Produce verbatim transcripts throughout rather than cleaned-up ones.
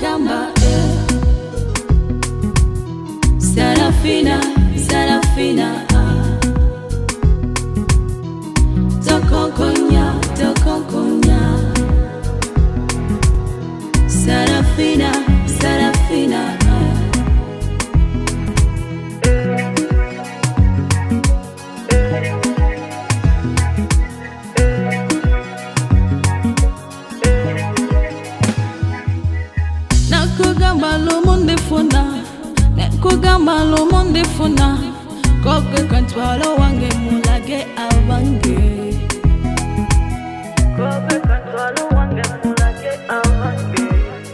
nakugamba eh. Sarafina, Sarafina ah. Tokonkonya, tokonkonya Sarafina, Sarafina ah. Nakugamba lumunde funa, nakugamba lumunde funa, koke kantwalo wange mulage abange, koke kantwalo wange mulage abange.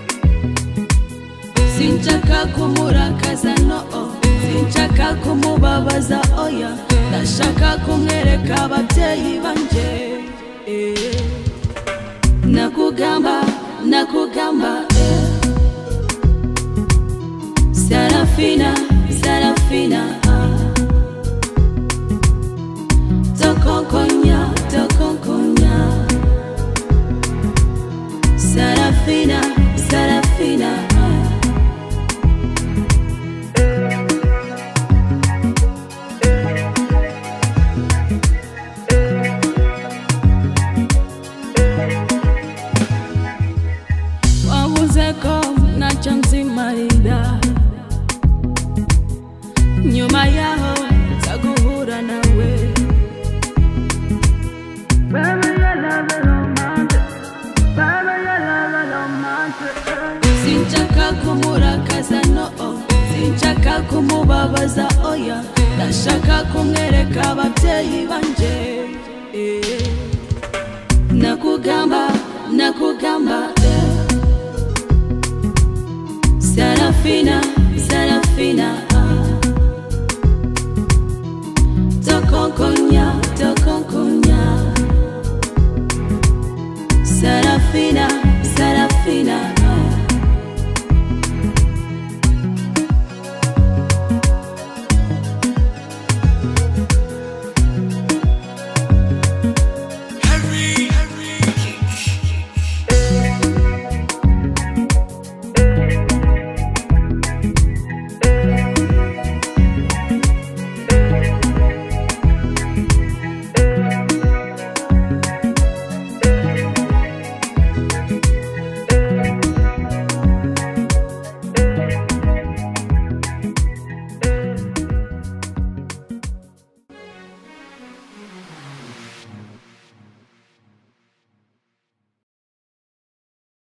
Sinchaka kumurakaza no, sinchaka kumubabaza oya, nashaka kumwereka ababyeyi banje eh. Nakugamba, nakugamba eh. Sarafina, Sarafina ah. Tokonkonya, tokonkonya Sarafina, Sarafina ah. Wabuzeko na chansi marida, nyuma yaho taguhura nawe. Baba ya love romantic, baba ya love romantic. Sinchaka kumurakaza no, sinchaka kumubabaza oya, nashaka kumwereka ababyeyi banje eh. Nakugamba, nakugamba eh. Sarafina, Sarafina ah. Tokonkonya, tokonkonya Sarafina.